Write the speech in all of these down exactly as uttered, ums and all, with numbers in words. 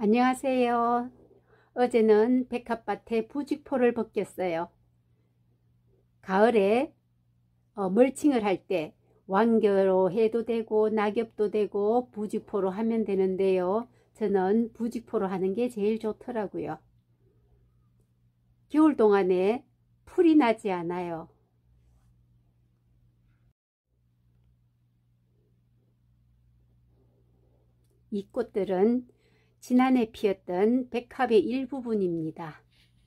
안녕하세요. 어제는 백합밭에 부직포를 벗겼어요. 가을에 어, 멀칭을 할 때 완겨로 해도 되고 낙엽도 되고 부직포로 하면 되는데요. 저는 부직포로 하는 게 제일 좋더라고요. 겨울 동안에 풀이 나지 않아요. 이 꽃들은 지난해 피었던 백합의 일부분입니다.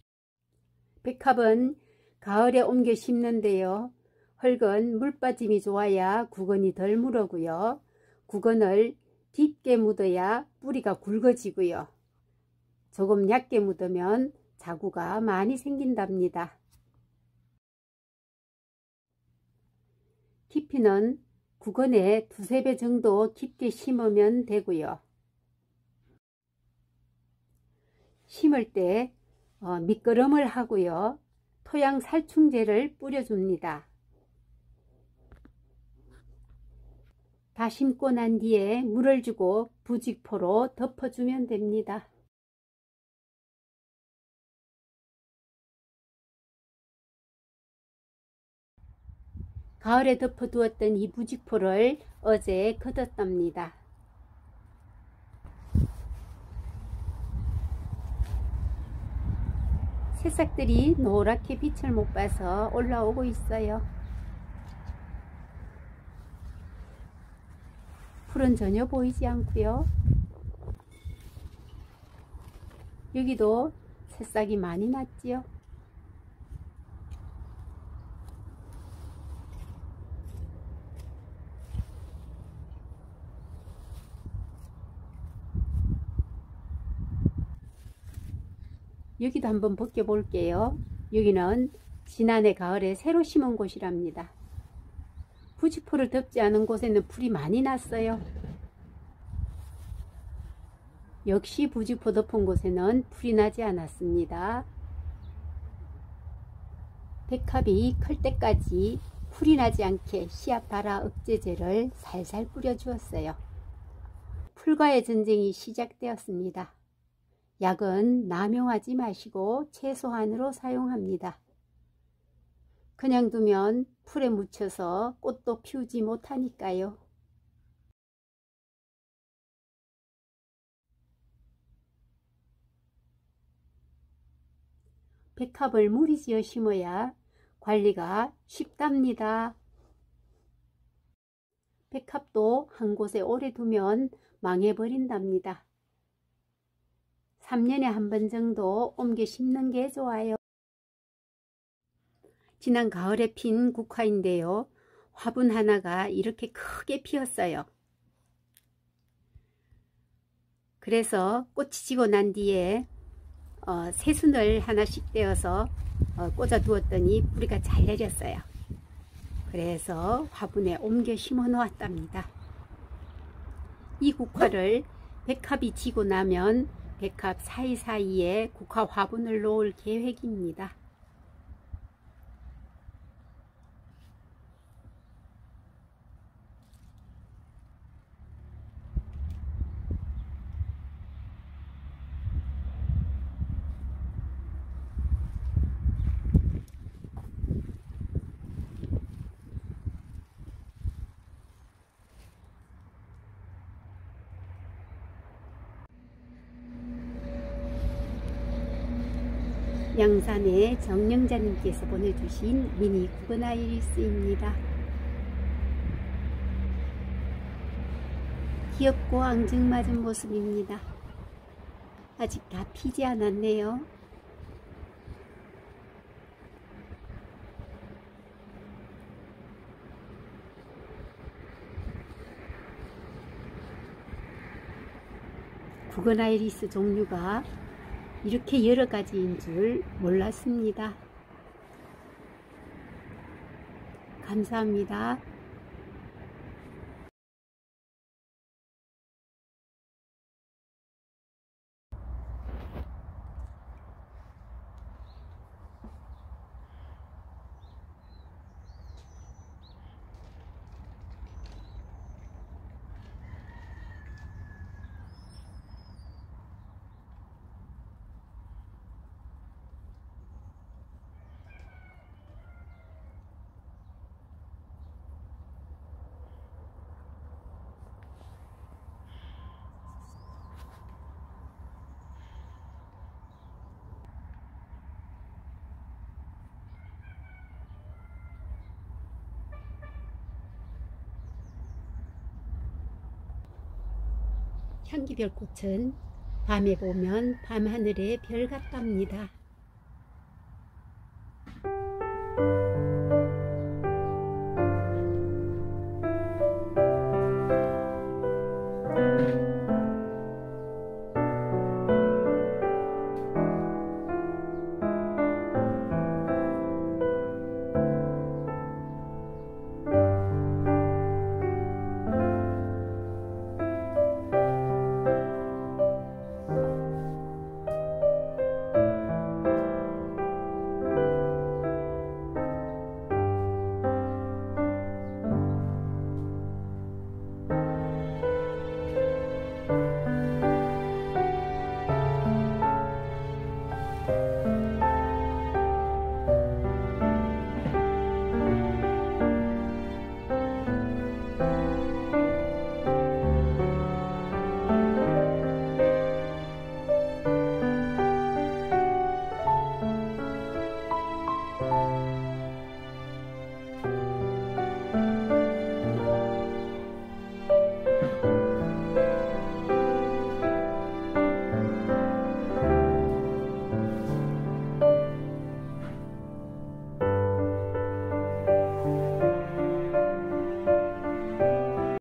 백합은 가을에 옮겨 심는데요. 흙은 물빠짐이 좋아야 구근이 덜 물어고요. 구근을 딥게 묻어야 뿌리가 굵어지고요. 조금 얕게 묻으면 자구가 많이 생긴답니다. 깊이는 구근에 두세 배 정도 깊게 심으면 되고요. 심을 때 어, 밑거름을 하고요. 토양 살충제를 뿌려줍니다. 다 심고 난 뒤에 물을 주고 부직포로 덮어주면 됩니다. 가을에 덮어두었던 이 부직포를 어제 걷었답니다. 새싹들이 노랗게 빛을 못 봐서 올라오고 있어요. 풀은 전혀 보이지 않고요. 여기도 새싹이 많이 났지요. 여기도 한번 벗겨 볼게요. 여기는 지난해 가을에 새로 심은 곳이랍니다. 부직포를 덮지 않은 곳에는 풀이 많이 났어요. 역시 부직포 덮은 곳에는 풀이 나지 않았습니다. 백합이 클 때까지 풀이 나지 않게 씨앗 발화 억제제를 살살 뿌려 주었어요. 풀과의 전쟁이 시작되었습니다. 약은 남용하지 마시고 최소한으로 사용합니다. 그냥 두면 풀에 묻혀서 꽃도 피우지 못하니까요. 백합을 무리지어 심어야 관리가 쉽답니다. 백합도 한 곳에 오래 두면 망해버린답니다. 삼 년에 한 번 정도 옮겨 심는 게 좋아요. 지난 가을에 핀 국화인데요. 화분 하나가 이렇게 크게 피었어요. 그래서 꽃이 지고 난 뒤에 어, 새순을 하나씩 떼어서 어, 꽂아 두었더니 뿌리가 잘 내렸어요. 그래서 화분에 옮겨 심어 놓았답니다. 이 국화를 백합이 지고 나면 백합 사이사이에 국화 화분을 놓을 계획입니다. 양산의 정영자님께서 보내주신 미니 구근 아이리스입니다. 귀엽고 앙증맞은 모습입니다. 아직 다 피지 않았네요. 구근 아이리스 종류가 이렇게 여러 가지인 줄 몰랐습니다. 감사합니다. 향기별꽃은 밤에 보면 밤하늘의 별 같답니다.